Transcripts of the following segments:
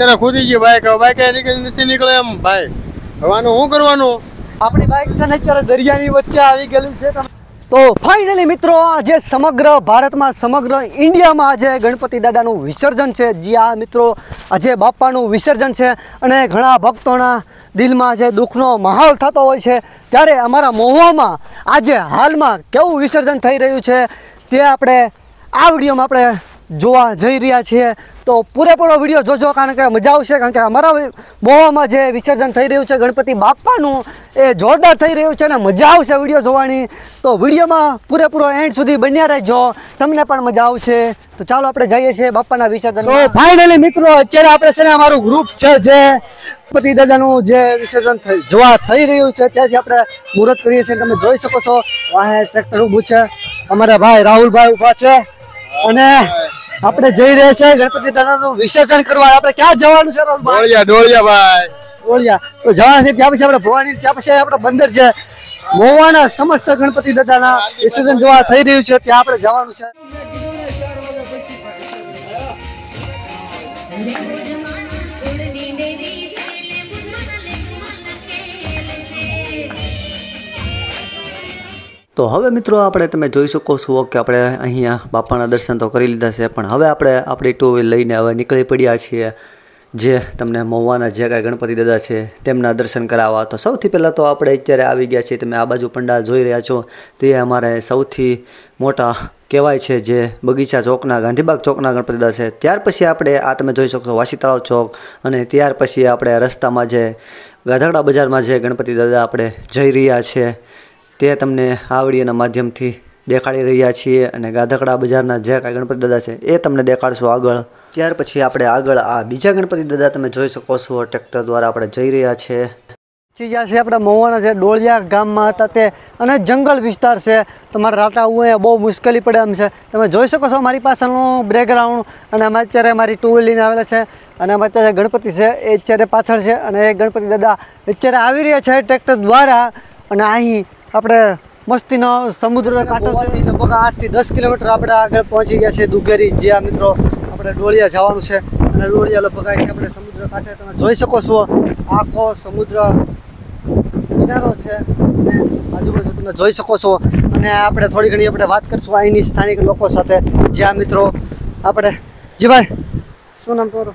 અત્યારે ખુદી ગઈ બાઈક નથી નીકળે એમ ભાઈ હવાનું શું કરવાનું આપણી બાઈક છે ને અત્યારે દરિયાની વચ્ચે આવી ગયેલી છે તો ફાઇનલી મિત્રો આજે સમગ્ર ભારતમાં સમગ્ર ઇન્ડિયામાં આજે ગણપતિ દાદાનું વિસર્જન છે જી આ મિત્રો આજે બાપાનું વિસર્જન છે અને ઘણા ભક્તોના દિલમાં જે દુઃખનો માહોલ થતો હોય છે ત્યારે અમારા મહુવામાં આજે હાલમાં કેવું વિસર્જન થઈ રહ્યું છે તે આપણે આ વિડીયોમાં આપણે જોવા જઈ રહ્યા છીએ તો પૂરેપૂરો વિડીયો જોજો કારણ કે મજા આવશે કારણ કે અમારા મહુવામાં જે વિસર્જન થઈ રહ્યું છે ગણપતિ બાપાનું એ જોરદાર થઈ રહ્યું છે અને મજા આવશે વિડીયો જોવાની તો વિડીયોમાં પૂરેપૂરો એન્ડ સુધી બન્યા રહેજો તમને પણ મજા આવશે તો ચાલો આપણે જઈએ છીએ બાપાના વિસર્જન તો ફાઇનલી મિત્રો અત્યારે આપણે છે ને અમારું ગ્રુપ છે જે ગણપતિ દાદાનું જે વિસર્જન જોવા થઈ રહ્યું છે ત્યાંથી આપણે મુહૂર્ત કરીએ છીએ તમે જોઈ શકો છો વાહે ટ્રેક્ટર ઊભું છે અમારા ભાઈ રાહુલભાઈ ઊભા છે અને આપણે જઈ રહ્યા છે ગણપતિ દાદાનું વિસર્જન કરવા આપણે ક્યાં જવાનું છે ડોળિયા ભાઈ ડોળિયા તો જવાના છે ત્યાં પછી આપણે ભવાની ત્યાં પછી આપણે બંદર છે મહુવાના સમસ્ત ગણપતિ દાદાના વિસર્જન જોવા થઈ રહ્યું છે ત્યાં આપણે જવાનું છે તો હવે મિત્રો આપણે તમે જોઈ શકો છો કે આપણે અહીંયા બાપાના દર્શન તો કરી લીધા છે પણ હવે આપણે આપણી ટુ વ્હીલ લઈને હવે નીકળી પડ્યા છીએ જે તમને મહુવાના જે કાંઈ ગણપતિ દાદા છે તેમના દર્શન કરાવવા તો સૌથી પહેલાં તો આપણે અત્યારે આવી ગયા છીએ તમે આ બાજુ પંડાલ જોઈ રહ્યા છો તે અમારે સૌથી મોટા કહેવાય છે જે બગીચા ચોકના ગાંધીબાગ ચોકના ગણપતિ દાદા છે ત્યાર પછી આપણે આ તમે જોઈ શકશો વાસી તળાવ ચોક અને ત્યાર પછી આપણે રસ્તામાં જે ગાધકડા બજારમાં જે ગણપતિ દાદા આપણે જઈ રહ્યા છે તે તમને આ વિડીયોના માધ્યમથી દેખાડી રહ્યા છીએ અને ગાધકડા બજારના જે કાંઈ ગણપતિ દાદા છે એ તમને દેખાડશું આગળ ત્યાર પછી આપણે આગળ આ બીજા ગણપતિ દાદા તમે જોઈ શકો છો ટ્રેક્ટર દ્વારા આપણે જઈ રહ્યા છીએ જ્યાં છે આપણે મહુવાના જે ડોળિયા ગામમાં હતા તે અને જંગલ વિસ્તાર છે તમારે રાતા આવવું અહીંયા બહુ મુશ્કેલી પડે એમ છે તમે જોઈ શકો છો મારી પાછળનું બેકગ્રાઉન્ડ અને અમે અત્યારે મારી ટુ વ્હીલ લઈને આવેલા છે અને અમે અત્યારે ગણપતિ છે એ અત્યારે પાછળ છે અને એ ગણપતિ દાદા અત્યારે આવી રહ્યા છે ટ્રેક્ટર દ્વારા અને અહીં આપણે મસ્તીનો સમુદ્ર કાંઠો છે લગભગ 8 થી 10 કિલોમીટર આપણે આગળ પહોંચી ગયા છે દુગરી જ્યાં મિત્રો આપણે ડોળિયા જવાનું છે અને ડોળિયા લગભગ અહીંથી આપણે સમુદ્ર કાંઠે તમે જોઈ શકો છો આખો સમુદ્ર કિનારો છે અને આજુબાજુ તમે જોઈ શકો છો અને આપણે થોડી ઘણી આપણે વાત કરીશું અહીંની સ્થાનિક લોકો સાથે જ્યાં મિત્રો આપણે જી ભાઈ શું નામ તમારું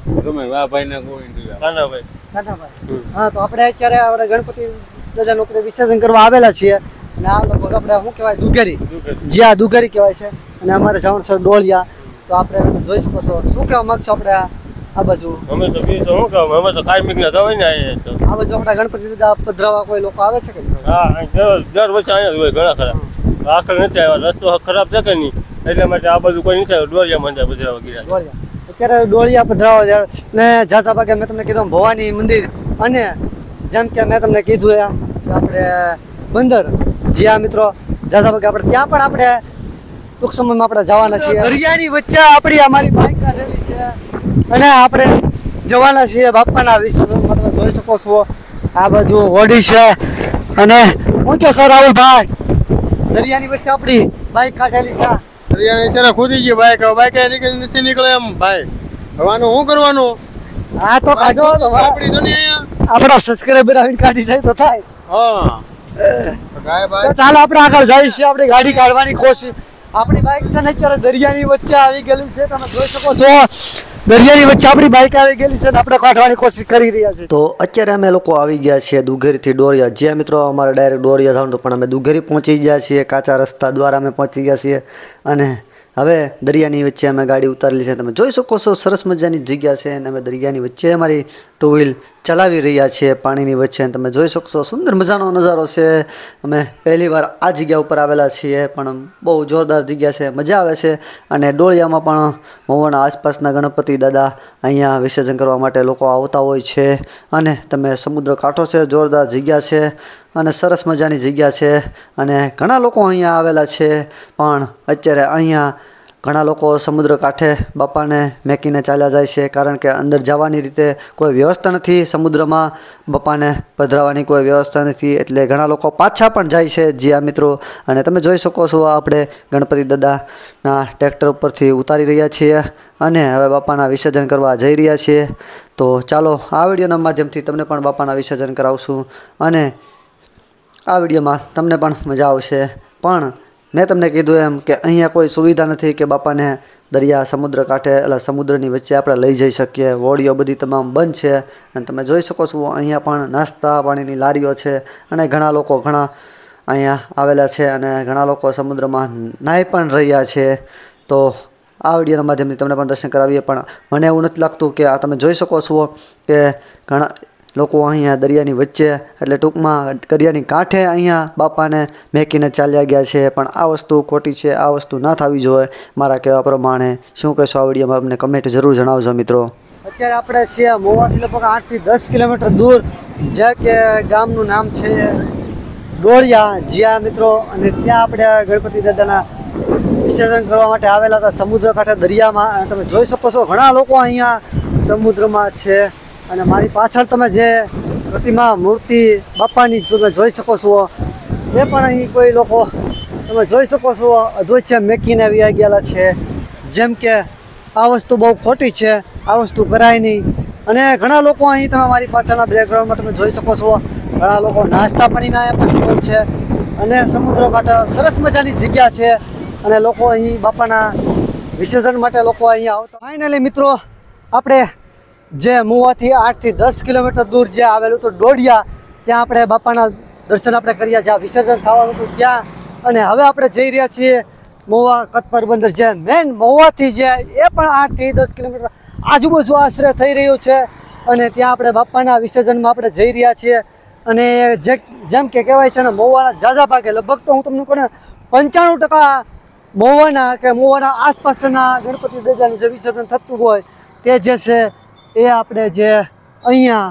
હા તો આપણે અત્યારે આપણે ગણપતિ દાદાનું આપણે વિસર્જન કરવા આવેલા છીએ અને આ લગભગ આપણે શું કહેવાય દુગરી જ્યાં દુગરી કહેવાય છે અને અમારે જવાનું છે ડોળિયા તો આપણે જોઈ શકો છો શું કહેવા માંગશો આપણે આ બાજુ અમે તો શું કહું અમે તો કાયમિક ના જવાય ને આ બાજુ આપણા ગણપતિ દાદા પધરાવા કોઈ લોકો આવે છે કે હા દર વર્ષે અહીંયા હોય ઘણા ખરા આખર નથી આવ્યા રસ્તો ખરાબ છે કે નહીં એટલા માટે આ બાજુ કોઈ નથી આવ્યું ડોળિયા મંદિર પધરાવા ગયા અત્યારે ડોળિયા પધરાવા ને જાતા ભાગે મેં તમને કીધું ભવાની મંદિર અને જેમ કે મેં તમને કીધું એમ આપણે બંદર જ્યાં મિત્રો જાતા ભાગે આપણે ત્યાં પણ આપણે ટૂંક સમયમાં આપણે જવાના છીએ દરિયાની વચ્ચે આપણી અમારી બાઈક કાઢેલી છે અને આપણે જવાના છીએ બાપાના વિસર્જનમાં તમે જોઈ શકો છો આ બાજુ હોડી છે અને હું કહો સર રાહુલભાઈ દરિયાની વચ્ચે આપણી બાઈક કાઢેલી છે દરિયાની છે ખુદી ગઈ બાઈક નથી નીકળે એમ ભાઈ હવાનું શું કરવાનું હા તો કાઢો આપણી દુનિયા આપણા સબસ્ક્રાઇબર આવીને કાઢી જાય તો થાય હા ચાલો આપણે આગળ જઈએ છીએ આપણી ગાડી કાઢવાની કોશિશ આપણી બાઈક છે ને અત્યારે દરિયાની વચ્ચે આવી ગયેલી છે તમે જોઈ શકો છો દરિયાની વચ્ચે આપણી બાઈક આવી ગયેલી છે ને આપણે કાઢવાની કોશિશ કરી રહ્યા છીએ તો અત્યારે અમે લોકો આવી ગયા છીએ દુગરીથી ડોરિયા જ્યાં મિત્રો અમારે ડાયરેક્ટ ડોરિયા જવાનું હતું પણ અમે દુગરી પહોંચી ગયા છીએ કાચા રસ્તા દ્વારા અમે પહોંચી ગયા છીએ અને હવે દરિયાની વચ્ચે અમે ગાડી ઉતારેલી છે તમે જોઈ શકો છો સરસ મજાની જગ્યા છે અને અમે દરિયાની વચ્ચે અમારી ટુ વ્હીલ ચલાવી રહ્યા છીએ પાણીની વચ્ચે તમે જોઈ શકશો સુંદર મજાનો નજારો છે અમે પહેલીવાર આ જગ્યા ઉપર આવેલા છીએ પણ બહુ જોરદાર જગ્યા છે મજા આવે છે અને ડોળિયામાં પણ મહુવાના આસપાસના ગણપતિ દાદા અહીંયા વિસર્જન કરવા માટે લોકો આવતા હોય છે અને તમે સમુદ્ર કાંઠો છે જોરદાર જગ્યા છે અને સરસ મજાની જગ્યા છે અને ઘણા લોકો અહીંયા આવેલા છે પણ અત્યારે અહીંયા ઘણા લોકો સમુદ્ર કાંઠે બાપાને મેકીને ચાલ્યા જાય છે, કારણ કે અંદર જવાની રીતે કોઈ વ્યવસ્થા નથી, સમુદ્રમાં બાપાને પધરાવવાની કોઈ વ્યવસ્થા નથી, એટલે ઘણા લોકો પાછા પણ જાય છે. જ્યાં મિત્રો, અને તમે જોઈ શકો છો આપણે ગણપતિ દાદાના ટ્રેક્ટર ઉપરથી ઉતારી રહ્યા છીએ અને હવે બાપાના વિસર્જન કરવા જઈ રહ્યા છીએ. તો ચાલો આ વિડીયોના માધ્યમથી તમને પણ બાપાના વિસર્જન કરાવશું અને આ વિડીયોમાં તમને પણ મજા આવશે. પણ મેં તમને કીધું એમ કે અહીંયા કોઈ સુવિધા નથી કે બાપાને દરિયા સમુદ્ર કાંઠે એટલે સમુદ્રની વચ્ચે આપણે લઈ જઈ શકીએ. હોડીઓ બધી તમામ બંધ છે અને તમે જોઈ શકો છો અહીંયા પણ નાસ્તા પાણીની લારીઓ છે અને ઘણા લોકો અહીંયા આવેલા છે અને ઘણા લોકો સમુદ્રમાં નાહી પણ રહ્યા છે. તો આ વિડીયોના માધ્યમથી તમને પણ દર્શન કરાવીએ, પણ મને એવું નથી લાગતું કે આ તમે જોઈ શકો છો કે ઘણા લોકો અહીંયા દરિયાની વચ્ચે એટલે ટૂંકમાં દરિયાની કાંઠે અહીંયા બાપાને મેકીને ચાલ્યા ગયા છે. પણ આ વસ્તુ ખોટી છે, આ વસ્તુ ના થવી જોઈએ મારા કહેવા પ્રમાણે. શું કહેશો આ વિડીયોમાં અમને કમેન્ટ જરૂર જણાવજો મિત્રો. અત્યારે આપણે છીએ મહુવાથી લગભગ 8 થી 10 કિલોમીટર દૂર, જે કે ગામનું નામ છે ડોળિયા, જ્યાં મિત્રો, અને ત્યાં આપણે ગણપતિ દાદાના વિસર્જન કરવા માટે આવેલા હતા સમુદ્ર કાંઠે દરિયામાં. અને તમે જોઈ શકો છો ઘણા લોકો અહીંયા સમુદ્રમાં છે અને મારી પાછળ તમે જે પ્રતિમા મૂર્તિ બાપાની તમે જોઈ શકો છો એ પણ અહીં કોઈ લોકો તમે જોઈ શકો છો અધવચ્ચે મેકીને આવી ગયેલા છે. જેમ કે આ વસ્તુ બહુ ખોટી છે, આ વસ્તુ કરાય નહીં. અને ઘણા લોકો અહીં તમે મારી પાછળના બેકગ્રાઉન્ડમાં તમે જોઈ શકો છો ઘણા લોકો નાસ્તા પાણીના પણ સ્ટોલ છે અને સમુદ્ર કાંઠે સરસ મજાની જગ્યા છે અને લોકો અહીં બાપાના વિસર્જન માટે લોકો અહીંયા આવતા. ફાઇનલી મિત્રો, આપણે જે મહુવાથી 8 થી 10 કિલોમીટર દૂર જે આવેલું હતું ડોળિયા, ત્યાં આપણે બાપાના દર્શન આપણે કર્યા, જ્યાં વિસર્જન થવાનું હતું ત્યાં. અને હવે આપણે જઈ રહ્યા છીએ મહુવા કતપર બંદર, જે મેન મહુવાથી જે એ પણ 8 થી 10 કિલોમીટર આજુબાજુ આશરે થઈ રહ્યું છે. અને ત્યાં આપણે બાપાના વિસર્જનમાં આપણે જઈ રહ્યા છીએ. અને જેમ કે કહેવાય છે ને, મહુવાના ઝાઝા ભાગે લગભગ તો હું તમને કહું ને 95% મહુવાના કે મહુવાના આસપાસના ગણપતિ દાદાનું જે વિસર્જન થતું હોય તે જે છે એ આપણે જે અહીંયા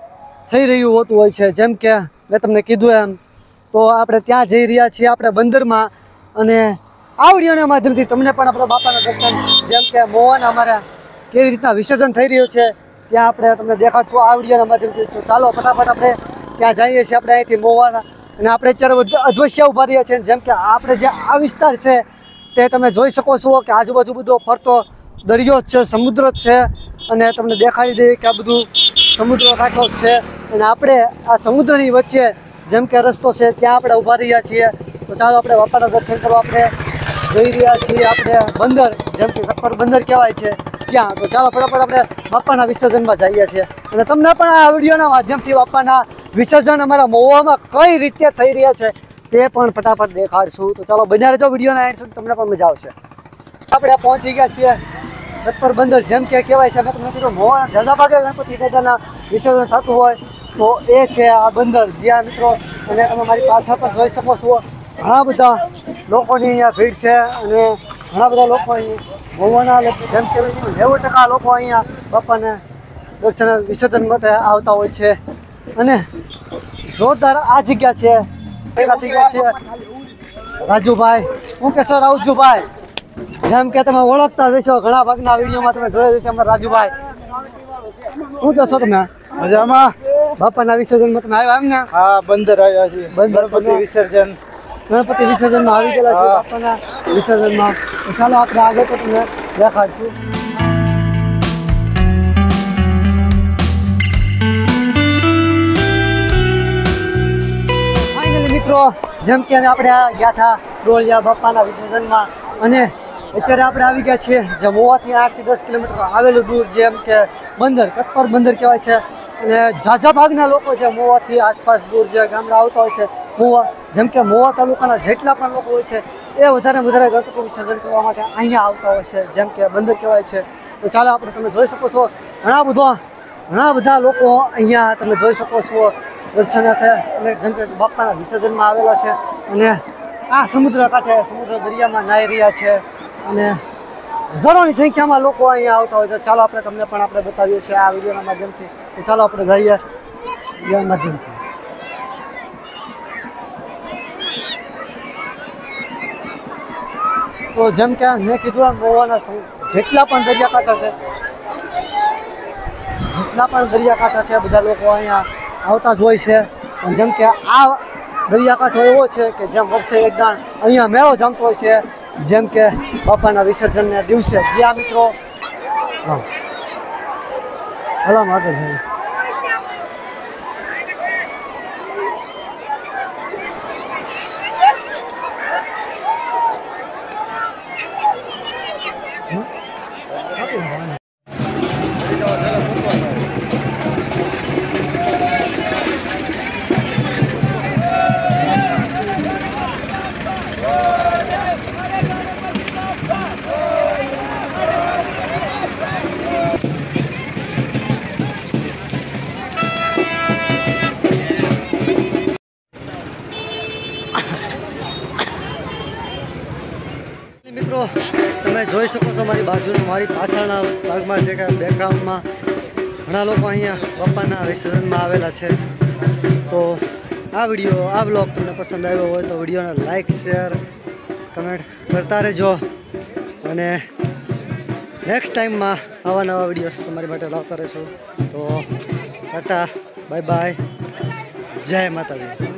થઈ રહ્યું હોતું હોય છે. જેમ કે મેં તમને કીધું એમ, તો આપણે ત્યાં જઈ રહ્યા છીએ આપણે બંદરમાં. અને આ વિડીયોના માધ્યમથી તમને પણ આપણે બાપાના દર્શન, જેમ કે મહુવાના અમારા કેવી રીતના વિસર્જન થઈ રહ્યું છે ત્યાં આપણે તમને દેખાડશું આ વિડીયોના માધ્યમથી. તો ચાલો ફટાફટ આપણે ત્યાં જઈએ છીએ આપણે અહીંથી મહુવાના. અને આપણે અત્યારે અધવશ્ય ઊભા રહ્યા છીએ. જેમ કે આપણે જે આ વિસ્તાર છે તે તમે જોઈ શકો છો કે આજુબાજુ બધો ફરતો દરિયો જ છે, સમુદ્ર જ છે. અને તમને દેખાડી દઈએ કે આ બધું સમુદ્ર કાંઠો જ છે. અને આપણે આ સમુદ્રની વચ્ચે જેમ કે રસ્તો છે ત્યાં આપણે ઊભા રહ્યા છીએ. તો ચાલો આપણે બાપાના દર્શન કરવા આપણે જઈ રહ્યા છીએ આપણે બંદર, જેમ કે કતપર બંદર કહેવાય છે ત્યાં. તો ચાલો ફટાફટ આપણે બાપાના વિસર્જનમાં જઈએ છીએ અને તમને પણ આ વિડીયોના માધ્યમથી બાપાના વિસર્જન અમારા મહુવામાં કઈ રીતે થઈ રહ્યા છે તે પણ ફટાફટ દેખાડશું. તો ચાલો બન્યા રહેજો વિડીયોના એન્ડ સુધી, તમને પણ મજા આવશે. આપણે પહોંચી ગયા છીએ કતપર બંદર, જેમ કે કહેવાય છે મેં તમને કીધું મહુવા ઝાઝા ભાગે ગણપતિ દાદાના વિસર્જન થતું હોય તો એ છે આ બંદર, જ્યાં મિત્રો. અને તમે મારી પાછળ પણ જોઈ શકો છો ઘણા બધા લોકોની અહીંયા ભીડ છે અને ઘણા બધા લોકો અહીં મહુવાના જેમ કે 90% લોકો અહીંયા બાપાને દર્શન વિસર્જન માટે આવતા હોય છે. અને જોરદાર આ જગ્યા છે, આ જગ્યા છે રાજુભાઈ. હું કહેશો રાજુભાઈ, જેમ કે તમે ઓળખતા જશો ઘણા ભાગના વિડીયોમાં તમે જોયા જશે અમારા રાજુભાઈ. શું કહેશો તમે? મજામાં. બાપાના વિસર્જનમાં તમે આવ્યા એમ ને? હા, બંદર આવ્યા છીએ. ગણપતિ વિસર્જન, ગણપતિ વિસર્જનમાં આવી ગયેલા છે બાપાના વિસર્જનમાં. ચાલો આપણે આગળ તો તમને દેખાડશું. ફાઇનલી મિત્રો, જેમ કે આપણે ગયા હતા ડોળિયા બાપાના વિસર્જનમાં અને અત્યારે આપણે આવી ગયા છીએ જે મહુવાથી 8 થી 10 કિલોમીટર આવેલું દૂર, જેમ કે બંદર, કતપર બંદર કહેવાય છે. અને ઝાઝા ભાગના લોકો જે મહુવાથી આસપાસ દૂર જે ગામડા આવતા હોય છે મહુવા, જેમ કે મહુવા તાલુકાના જેટલા પણ લોકો હોય છે એ વધારે ગણપતિ વિસર્જન કરવા માટે અહીંયા આવતા હોય છે, જેમ કે બંદર કહેવાય છે. તો ચાલો આપણે તમે જોઈ શકો છો ઘણા બધા લોકો અહીંયા તમે જોઈ શકો છો દર્શનાર્થે, અને જેમ કે બાપાના વિસર્જનમાં આવેલા છે. અને આ સમુદ્ર કાંઠે સમુદ્ર દરિયામાં નાહી રહ્યા છે અને હજારોની સંખ્યામાં લોકો અહીંયા આવતા હોય. તો ચાલો આપણે તમને પણ આપણે બતાવીએ છીએ આ વિડીયોના માધ્યમથી. તો ચાલો આપણે જઈએ વિડીયોના માધ્યમથી. તો તો જેમ કે મેં કીધું એમ મહુવાના જેટલા પણ દરિયાકાંઠા છે બધા લોકો અહીંયા આવતા જ હોય છે. અને જેમ કે આ દરિયાકાંઠો એવો છે કે જેમ વર્ષે એકદમ અહીંયા મેળો જમતો હોય છે, જેમ કે બાપાના વિસર્જનના દિવસે. જ્યાં મિત્રો હલા માટે છે. મિત્રો તમે જોઈ શકો છો મારી બાજુનું મારી પાછળના ભાગમાં જે કાંઈ બેકગ્રાઉન્ડમાં ઘણા લોકો અહીંયા બાપાના વિસર્જનમાં આવેલા છે. તો આ બ્લોગ તમને પસંદ આવ્યો હોય તો વિડીયોને લાઈક શેર કમેન્ટ કરતા રહેજો. અને નેક્સ્ટ ટાઈમમાં આવા નવા વિડીયોઝ તમારી માટે લાવતા રહેશો. તો ટાટા બાય બાય, જય માતાજી.